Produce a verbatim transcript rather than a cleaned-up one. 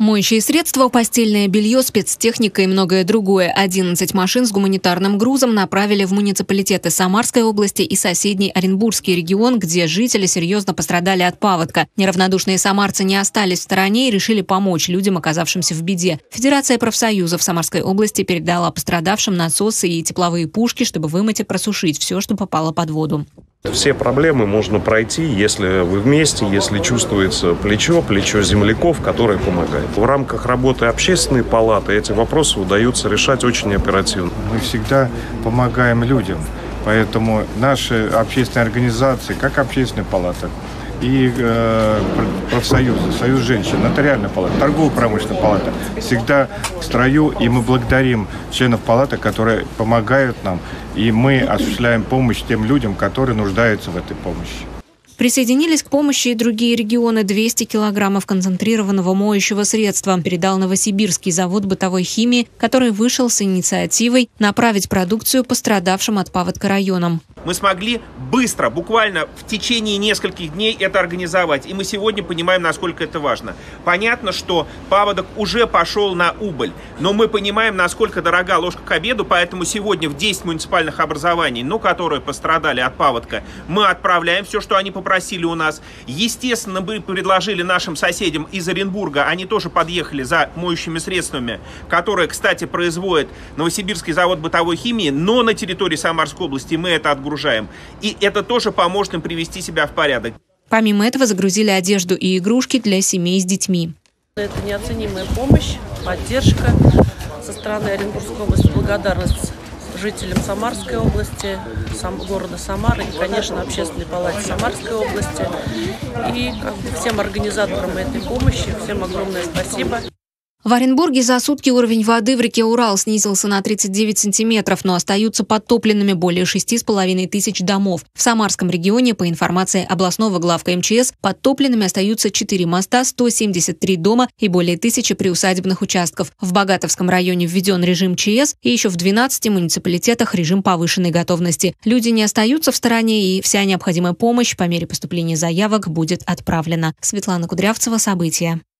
Моющие средства, постельное белье, спецтехника и многое другое. одиннадцать машин с гуманитарным грузом направили в муниципалитеты Самарской области и соседний Оренбургский регион, где жители серьезно пострадали от паводка. Неравнодушные самарцы не остались в стороне и решили помочь людям, оказавшимся в беде. Федерация профсоюзов Самарской области передала пострадавшим насосы и тепловые пушки, чтобы вымыть и просушить все, что попало под воду. Все проблемы можно пройти, если вы вместе, если чувствуется плечо, плечо земляков, которые помогают. В рамках работы общественной палаты эти вопросы удается решать очень оперативно. Мы всегда помогаем людям, поэтому наши общественные организации, как общественная палата, и э, профсоюзы, союз женщин, нотариальная палата, торгово-промышленная палата всегда в строю, и мы благодарим членов палаты, которые помогают нам, и мы осуществляем помощь тем людям, которые нуждаются в этой помощи. Присоединились к помощи и другие регионы. двести килограммов концентрированного моющего средства передал Новосибирский завод бытовой химии, который вышел с инициативой направить продукцию пострадавшим от паводка районам. Мы смогли быстро, буквально в течение нескольких дней это организовать. И мы сегодня понимаем, насколько это важно. Понятно, что паводок уже пошел на убыль. Но мы понимаем, насколько дорога ложка к обеду. Поэтому сегодня в десять муниципальных образований, ну, которые пострадали от паводка, мы отправляем все, что они попросили у нас. Естественно, мы предложили нашим соседям из Оренбурга. Они тоже подъехали за моющими средствами, которые, кстати, производит Новосибирский завод бытовой химии. Но на территории Самарской области мы это отгружаем. И это тоже поможет им привести себя в порядок. Помимо этого загрузили одежду и игрушки для семей с детьми. Это неоценимая помощь, поддержка со стороны Оренбургской области, благодарность жителям Самарской области, сам, города Самары и, конечно, Общественной палате Самарской области. И как бы, всем организаторам этой помощи, всем огромное спасибо. В Оренбурге за сутки уровень воды в реке Урал снизился на тридцать девять сантиметров, но остаются подтопленными более шести с половиной тысяч домов. В Самарском регионе, по информации областного главка эм че эс, подтопленными остаются четыре моста, сто семьдесят три дома и более тысячи приусадебных участков. В Богатовском районе введен режим че эс и еще в двенадцати муниципалитетах режим повышенной готовности. Люди не остаются в стороне, и вся необходимая помощь по мере поступления заявок будет отправлена. Светлана Кудрявцева, события.